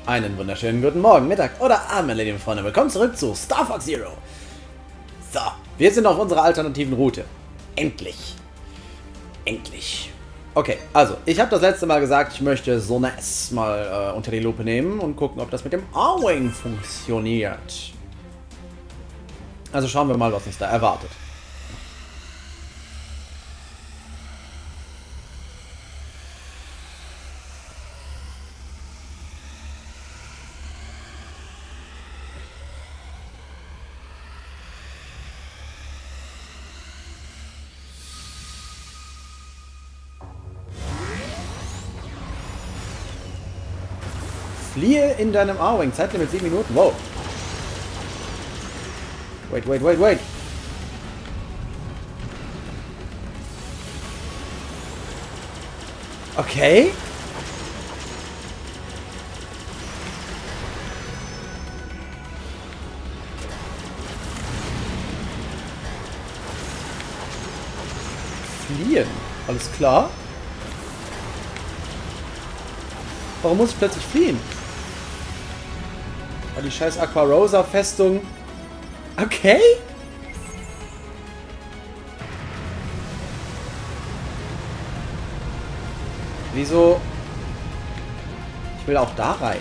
Einen wunderschönen guten Morgen, Mittag oder Abend, meine lieben Freunde. Willkommen zurück zu Star Fox Zero. So, wir sind auf unserer alternativen Route. Endlich. Endlich. Okay, also, ich habe das letzte Mal gesagt, ich möchte Sonas mal unter die Lupe nehmen und gucken, ob das mit dem Arwing funktioniert. Also schauen wir mal, was uns da erwartet. Fliehe in deinem Arwing. Zeitlimit 7 Minuten. Wow. Wait, wait, wait, wait. Okay. Fliehen. Alles klar. Warum muss ich plötzlich fliehen? Die scheiß Aquarosa-Festung. Okay. Wieso? Ich will auch da rein.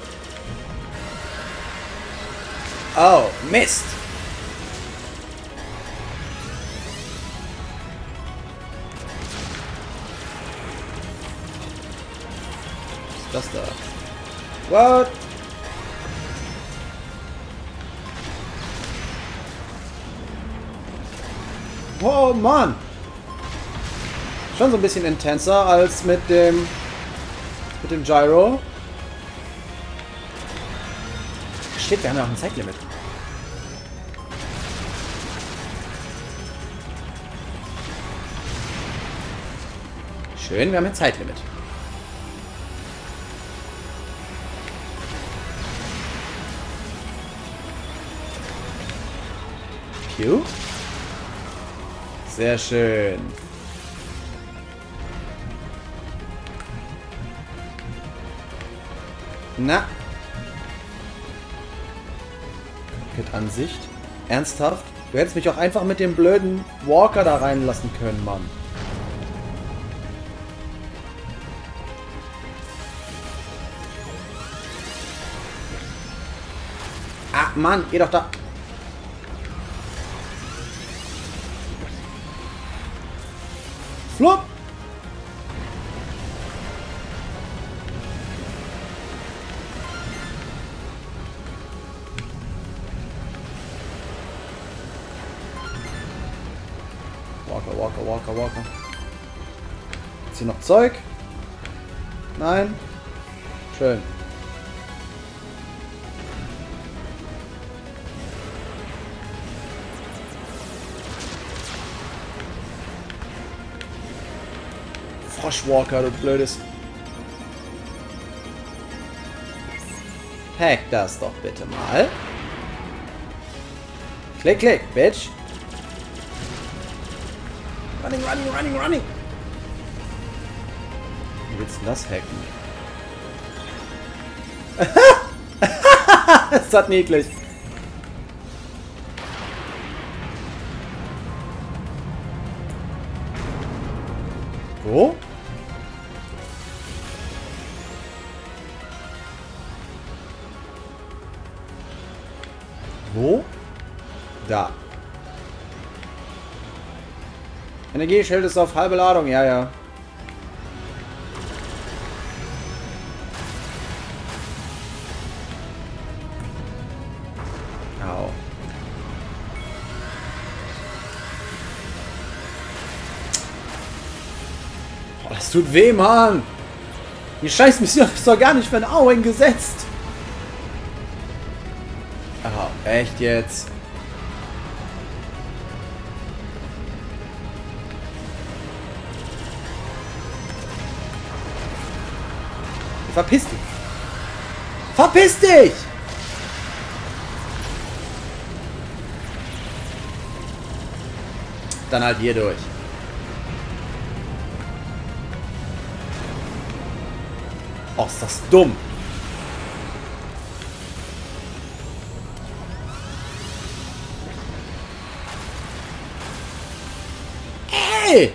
Oh, Mist. Was ist das da? What? Oh Mann! Schon so ein bisschen intenser als mit dem Gyro. Shit, wir haben ja auch ein Zeitlimit. Schön, wir haben ein Zeitlimit. Pew. Sehr schön. Na. Cockpit-Ansicht. Ernsthaft? Du hättest mich auch einfach mit dem blöden Walker da reinlassen können, Mann. Ah, Mann, geh doch da. Flop! Walker, Walker, Walker, Walker. Ist hier noch Zeug? Nein? Schön. Froschwalker, du blödes. Hack das doch bitte mal. Klick, klick, bitch. Running, running, running, running. Wie willst du das hacken? Ist das niedlich. Wo? Wo? Da. Energieschild ist auf halbe Ladung, ja, ja. Au. Oh, das tut weh, Mann. Die scheiß Mission ist doch gar nicht für ein Arwing gesetzt. Aha, echt jetzt? Verpiss dich! Verpiss dich! Dann halt hier durch. Oh, ist das dumm. Ey!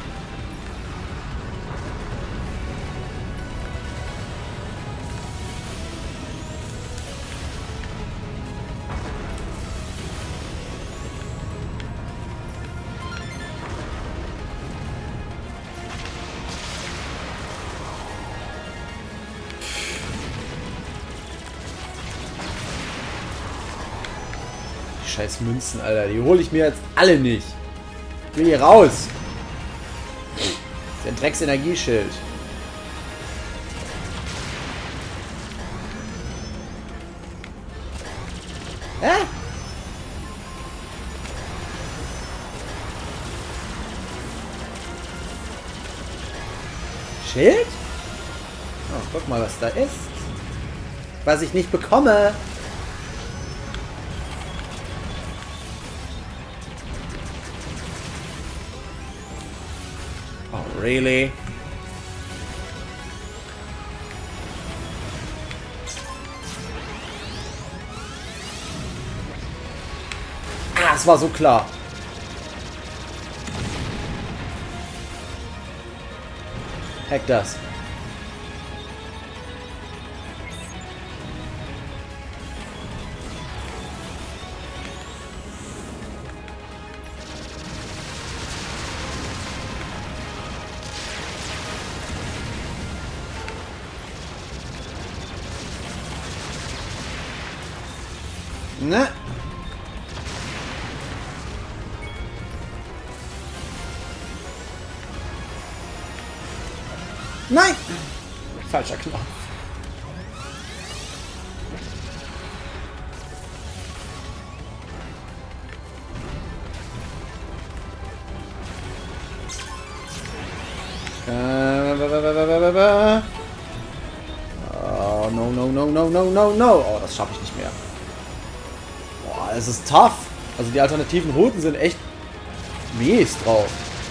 Scheiß Münzen, Alter. Die hole ich mir jetzt alle nicht. Ich will hier raus. Das ist ein Drecks-Energieschild. Hä? Schild? Oh, guck mal, was da ist. Was ich nicht bekomme. Oh, really? Ah, es war so klar. Hack das. Ne? Nein! Falscher Knopf. Oh, no, no, no, no, no, no, no. Oh, das schaffe ich nicht mehr. Boah, es ist tough. Also die alternativen Routen sind echt mies drauf.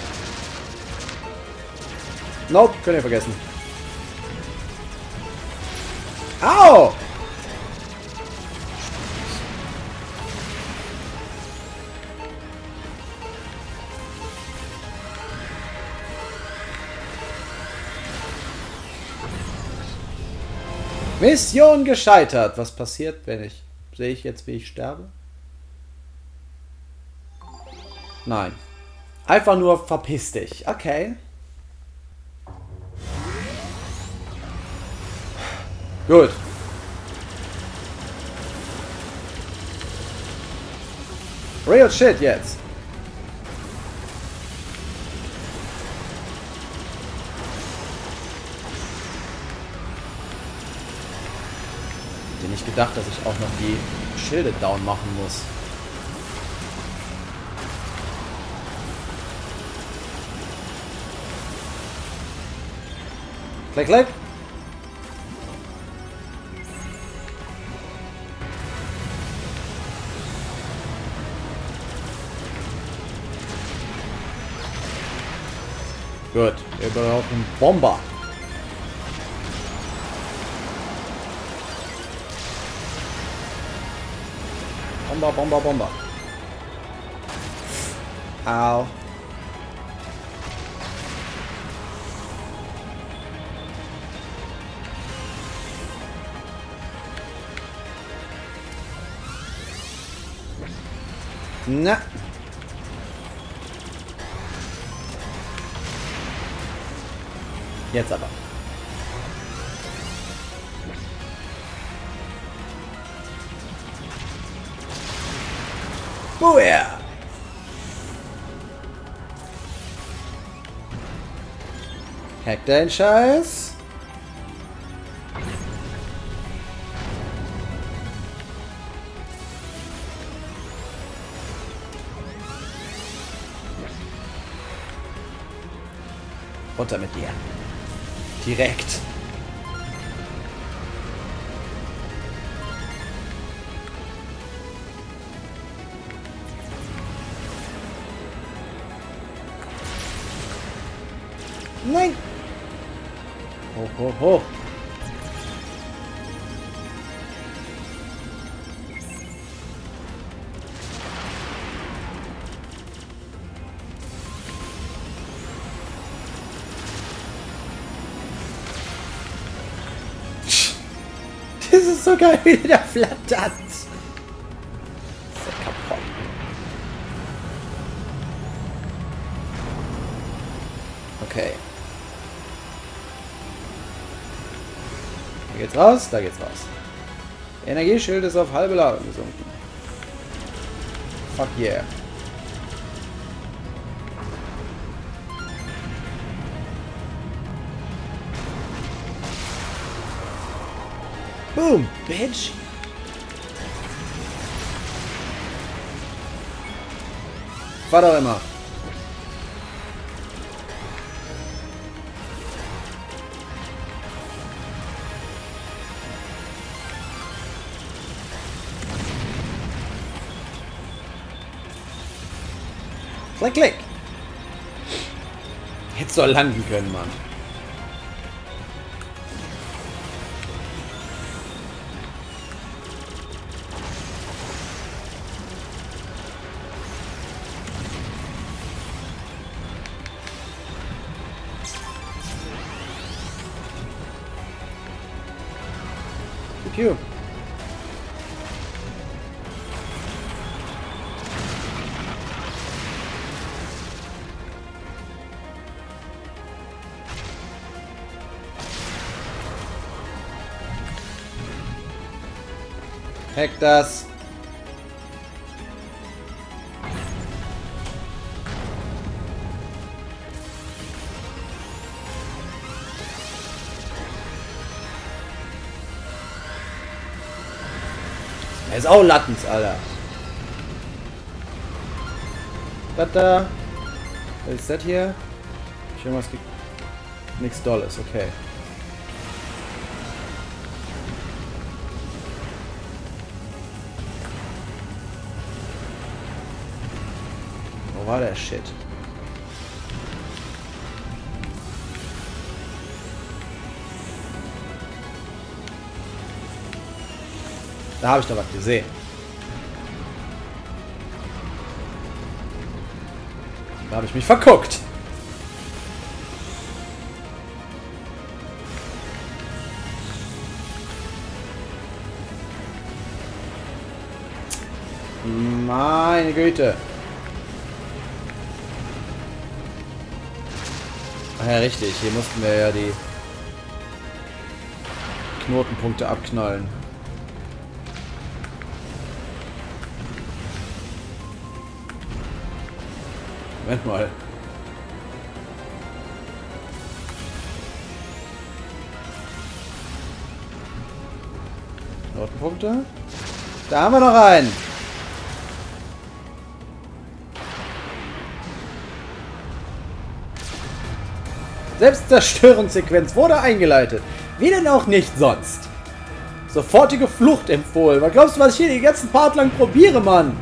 Nope, könnt ihr vergessen. Au! Mission gescheitert. Was passiert, wenn ich... Sehe ich jetzt, wie ich sterbe? Nein. Einfach nur verpiss dich. Okay. Gut. Real shit jetzt. Hätte nicht gedacht, dass ich auch noch die Schilde down machen muss. Klick, klick. Gut, wir brauchen Bomber. Bomber, Bomber, Bomber. Au. Na. Jetzt aber. Woher? Hack deinen Scheiß. Runter mit dir. Direkt. Nein. Hoch, hoch, hoch. Es ist so geil, wie der flattert. Ist ja kaputt. Okay. Da geht's raus, da geht's raus. Der Energieschild ist auf halbe Ladung gesunken. Fuck yeah. Boom, bitch. Was auch immer. Klick, klick. Hättest du landen können, Mann. Pew. Hack das. Er ist auch Lattens, Alter. Was da? Was ist das hier? Ich irgendwas gibt. Nichts Dolles, okay. Wo war der Shit? Da habe ich doch was gesehen. Da habe ich mich verguckt. Meine Güte. Ach ja, richtig. Hier mussten wir ja die Knotenpunkte abknallen. Moment mal. Knotenpunkte? Da haben wir noch einen. Selbstzerstörungssequenz wurde eingeleitet. Wie denn auch nicht sonst? Sofortige Flucht empfohlen. Was glaubst du, was ich hier den ganzen Part lang probiere, Mann?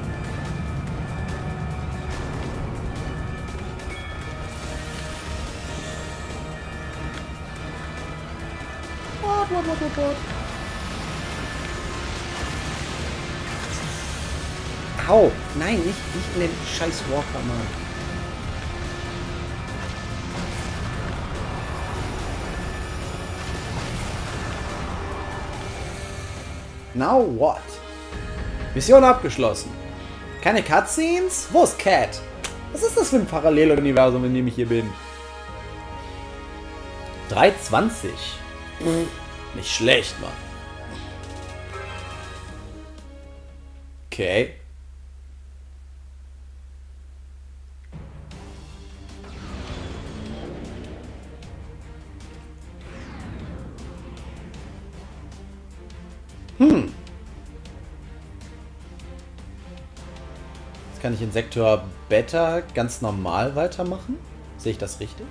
Au! Nein, nicht in den scheiß Walker, Mann. Now what? Mission abgeschlossen. Keine Cutscenes? Wo ist Cat? Was ist das für ein Paralleluniversum, in dem ich hier bin? 3,20. Nicht schlecht, Mann. Okay. Jetzt kann ich in Sektor Beta ganz normal weitermachen. Sehe ich das richtig?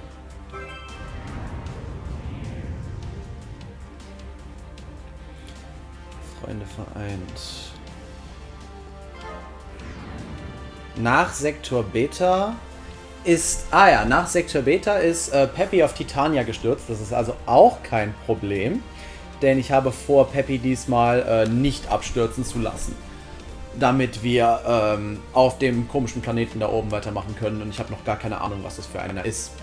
Freunde vereint. Nach Sektor Beta ist... Ah ja, nach Sektor Beta ist Peppy auf Titania gestürzt. Das ist also auch kein Problem. Denn ich habe vor, Peppy diesmal nicht abstürzen zu lassen. Damit wir auf dem komischen Planeten da oben weitermachen können. Und ich habe noch gar keine Ahnung, was das für einer ist.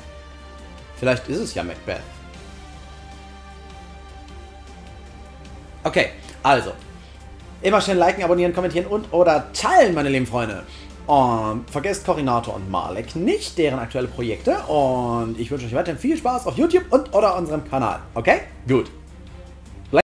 Vielleicht ist es ja Macbeth. Okay, also. Immer schön liken, abonnieren, kommentieren und oder teilen, meine lieben Freunde. Und vergesst Corinator und Marlek nicht, deren aktuelle Projekte. Und ich wünsche euch weiterhin viel Spaß auf YouTube und oder unserem Kanal. Okay? Gut.